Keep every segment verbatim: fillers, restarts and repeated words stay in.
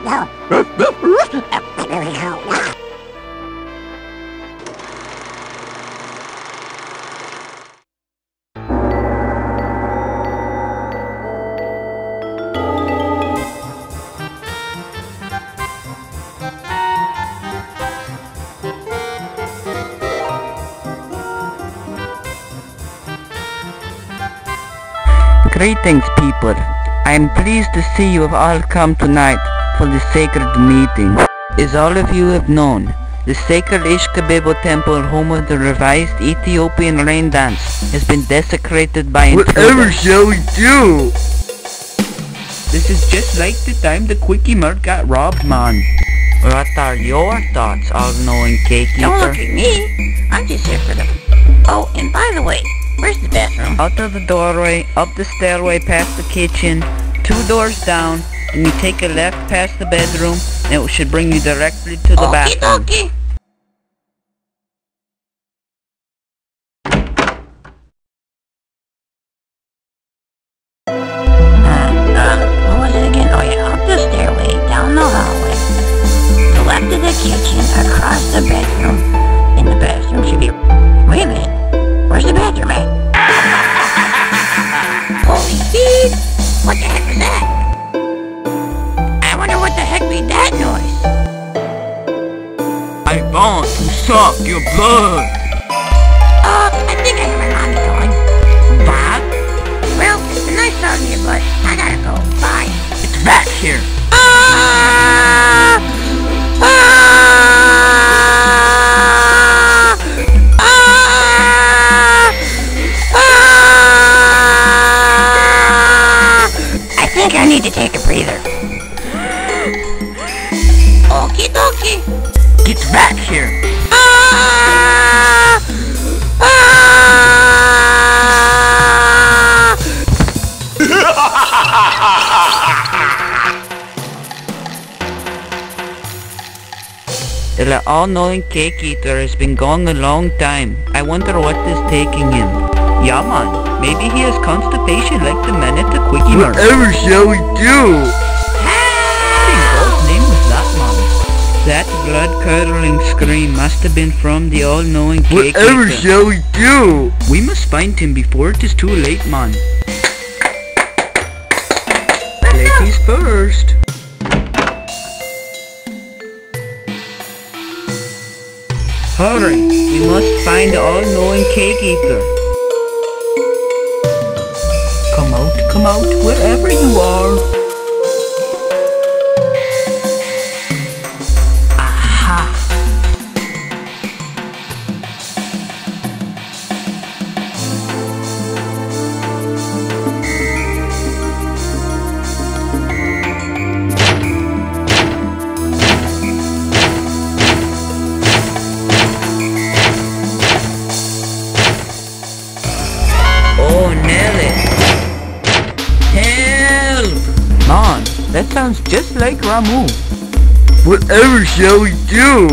Greetings, people. I am pleased to see you have all come tonight for the sacred meeting. As all of you have known, the sacred Ishkabibil temple, home of the revised Ethiopian rain dance, has been desecrated by intruders. Whatever shall we do? This is just like the time the Quickie Mart got robbed, man. What are your thoughts, all-knowing cake eater? Don't look at me. I'm just here for the... Oh, and by the way, where's the bathroom? Out of the doorway, up the stairway past the kitchen, two doors down, and you take a left past the bedroom, and it should bring you directly to the Okie bathroom. dokie. Uh, uh, what was it again? Oh yeah, up the stairway, down the hallway, to the left of the kitchen, across the bedroom, and the bathroom should be... Wait a minute, where's the bathroom at? Holy shit! What the heck was that? I wonder what the heck made that noise? I want to suck your blood. Uh, I think I hear my mommy going. Bob? Well, it's been nice talking to you, but I gotta go. Bye. It's back here. Ah! Ah! Ah! Ah! I think I need to take a breather. Okie dokie. Get back here. Ah! Ah! The all-knowing cake eater has been gone a long time. I wonder what is taking him. Yeah, man, maybe he has constipation like the man at the Quickie Mart. Whatever shall we do? What in God's name was that, man? That blood-curdling scream must have been from the all-knowing cake Whatever eater. shall we do? We must find him before it is too late, man. Ladies first. Hurry, we must find the all-knowing cake eater. Come out, come out, wherever you are. Aha! Oh, Nelly! Help! Man, that sounds just like Ramu. Whatever shall we do?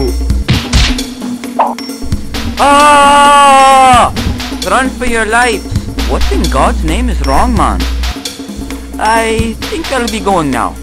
Ah! Run for your lives! What in God's name is wrong, man? I think I'll be going now.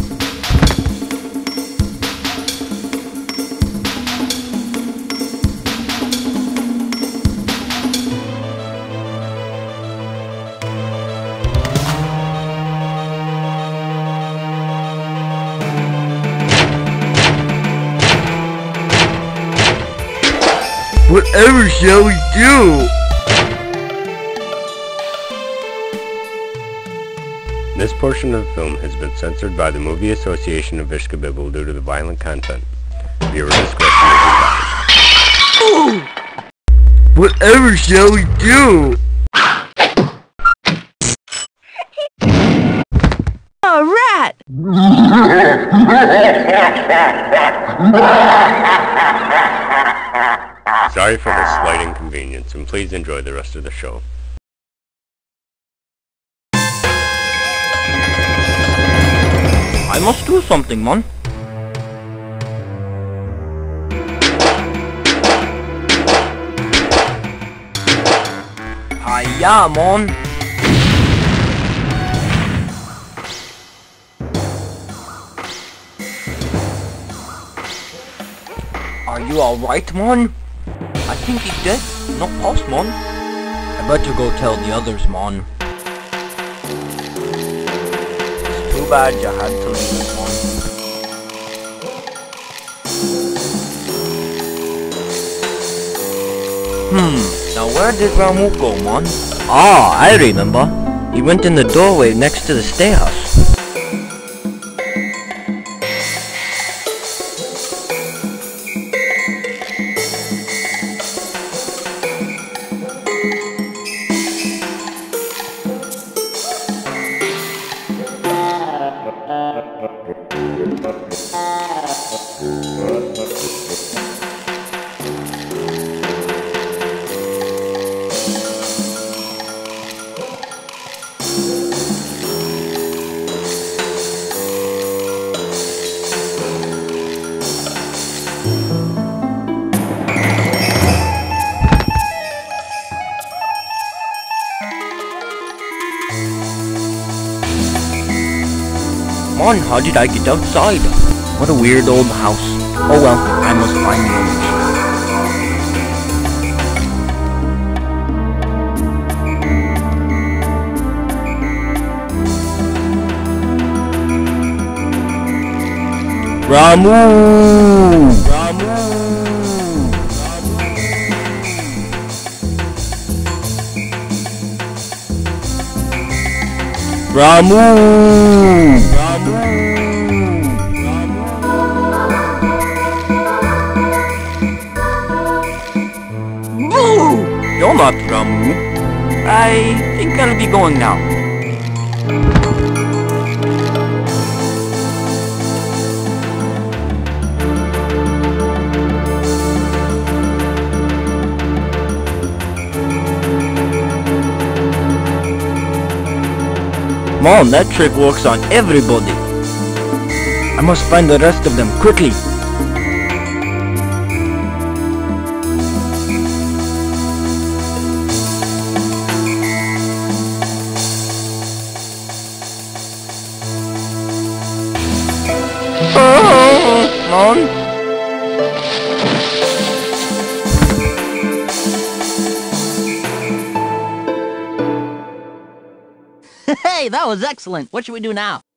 Whatever shall we do? This portion of the film has been censored by the Movie Association of Ishkabibil due to the violent content. Viewer discretion is advised. Whatever shall we do? A rat! Sorry for the slight inconvenience, and please enjoy the rest of the show. I must do something, man. Hiya, man. Are you alright, Mon? I think he's dead. No pulse, Mon. I better go tell the others, Mon. It's too bad you had to leave, Mon. Hmm, now where did Ramu go, Mon? Ah, I remember. He went in the doorway next to the stairs. Mon, how did I get outside? What a weird old house. Oh well, I must find the others. Ramu! Ramu! Ramu! Ramu! Ramu! You're not Ramu. I think I'll be going now. Mom, that trick works on everybody. I must find the rest of them quickly. Oh, Mom? Hey, that was excellent. What should we do now?